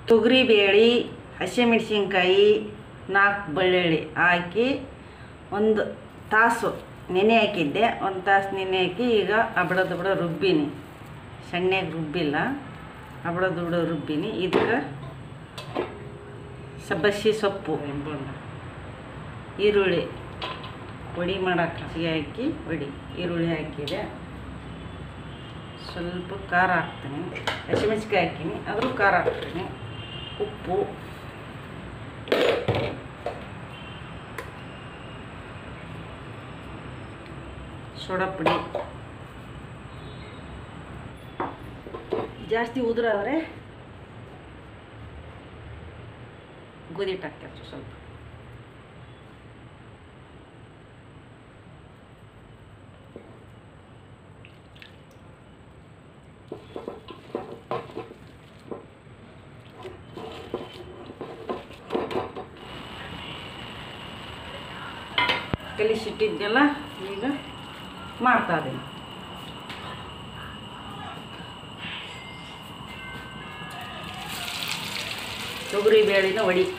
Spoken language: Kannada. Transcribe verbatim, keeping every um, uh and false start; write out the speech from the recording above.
ತೊಗರಿಬೇಳೆ, ಹಸಿಮೆಣಸಿನ್ಕಾಯಿ, ನಾಲ್ಕು ಬೆಳ್ಳುಳ್ಳಿ ಹಾಕಿ ಒಂದು ತಾಸು ನೆನೆ ಹಾಕಿದ್ದೆ. ಒಂದು ತಾಸು ನೆನೆ ಹಾಕಿ ಈಗ ಅಬಡದ ಬಿಡ ರುಬ್ಬಿನಿ. ಸಣ್ಣಗೆ ರುಬ್ಬಿಲ್ಲ, ಅಬಡದ ಬಿಡ ರುಬ್ಬಿನಿ. ಇದಕ್ಕೆ ಸಬ್ಬಸಿ ಸೊಪ್ಪು, ಈರುಳ್ಳಿ ಹೊಡಿ ಮಾಡೋಕೆ ಹಸಿಗೆ ಹಾಕಿ ಹೊಡಿ ಈರುಳ್ಳಿ ಹಾಕಿದೆ. ಸ್ವಲ್ಪ ಖಾರ ಹಾಕ್ತೀನಿ, ಹಸಿಮೆಣಸಿನ್ಕಾಯಿ ಹಾಕೀನಿ, ಆದರೂ ಖಾರ ಹಾಕ್ತೀನಿ. ಉಪ್ಪು, ಸೋಡಾ ಪುಡಿ. ಜಾಸ್ತಿ ಉದುರಾದರೆ ಗೋಧಿ ಹಿಟ್ಟು ಹಾಕ್ಬೇಕು ಸ್ವಲ್ಪ. ಕಲಿಸಿಟ್ಟಿದ್ದೆಲ್ಲ ಈಗ ಮಾಡ್ತಾ ಇದ್ದೀನಿ. ತೊಗರಿ ಬೇಳೆನ ವಡಿ